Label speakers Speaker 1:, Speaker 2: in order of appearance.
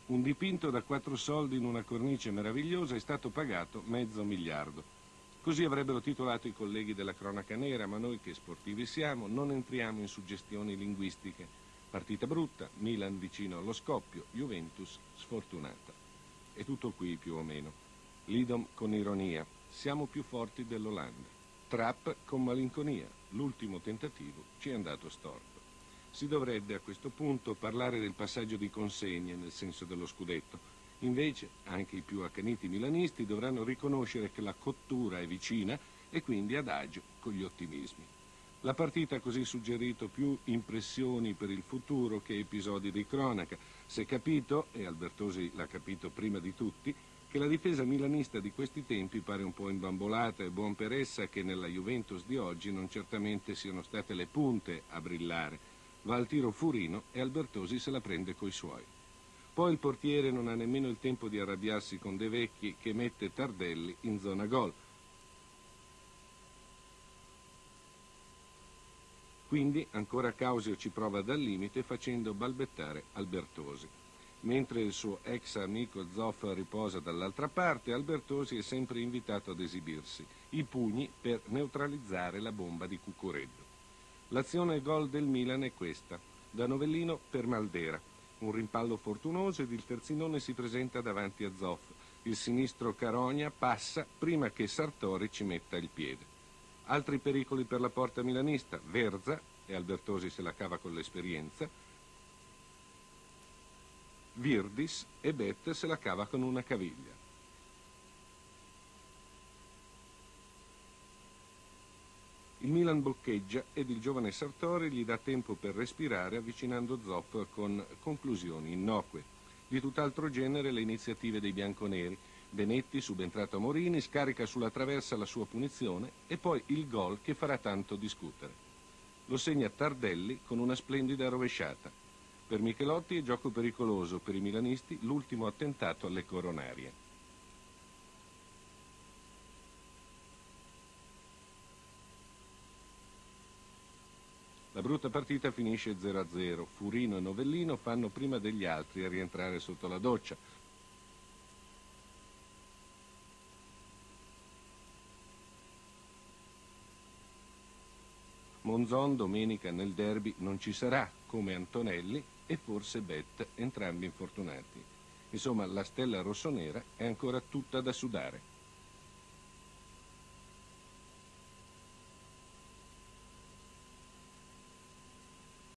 Speaker 1: Un dipinto da 4 soldi in una cornice meravigliosa è stato pagato $500 million. Così avrebbero titolato i colleghi della cronaca nera, ma noi che sportivi siamo non entriamo in suggestioni linguistiche. Partita brutta, Milan vicino allo scoppio, Juventus sfortunata. È tutto qui più o meno. Lidom con ironia, siamo più forti dell'Olanda. Trapp con malinconia, l'ultimo tentativo ci è andato storto. Si dovrebbe a questo punto parlare del passaggio di consegne nel senso dello scudetto. Invece anche i più accaniti milanisti dovranno riconoscere che la cottura è vicina e quindi adagio con gli ottimismi. La partita ha così suggerito più impressioni per il futuro che episodi di cronaca. Si è capito, e Albertosi l'ha capito prima di tutti, che la difesa milanista di questi tempi pare un po' imbambolata e buon per essa che nella Juventus di oggi non certamente siano state le punte a brillare. Va al tiro Furino e Albertosi se la prende coi suoi. Poi il portiere non ha nemmeno il tempo di arrabbiarsi con De Vecchi che mette Tardelli in zona gol. Quindi ancora Causio ci prova dal limite facendo balbettare Albertosi. Mentre il suo ex amico Zoff riposa dall'altra parte, Albertosi è sempre invitato ad esibirsi, i pugni per neutralizzare la bomba di Cuccureddu. L'azione gol del Milan è questa, da Novellino per Maldera. Un rimpallo fortunoso ed il terzinone si presenta davanti a Zoff. Il sinistro Carogna passa prima che Sartori ci metta il piede. Altri pericoli per la porta milanista, Verza, e Albertosi se la cava con l'esperienza, Virdis e Bet se la cava con una caviglia. Il Milan boccheggia ed il giovane Sartori gli dà tempo per respirare avvicinando Zoff con conclusioni innocue. Di tutt'altro genere le iniziative dei bianconeri. Benetti, subentrato a Morini, scarica sulla traversa la sua punizione e poi il gol che farà tanto discutere. Lo segna Tardelli con una splendida rovesciata. Per Michelotti è gioco pericoloso, per i milanisti l'ultimo attentato alle coronarie. La brutta partita finisce 0-0. Furino e Novellino fanno prima degli altri a rientrare sotto la doccia. Monzon domenica nel derby non ci sarà, come Antonelli e forse Bet, entrambi infortunati. Insomma, la stella rossonera è ancora tutta da sudare.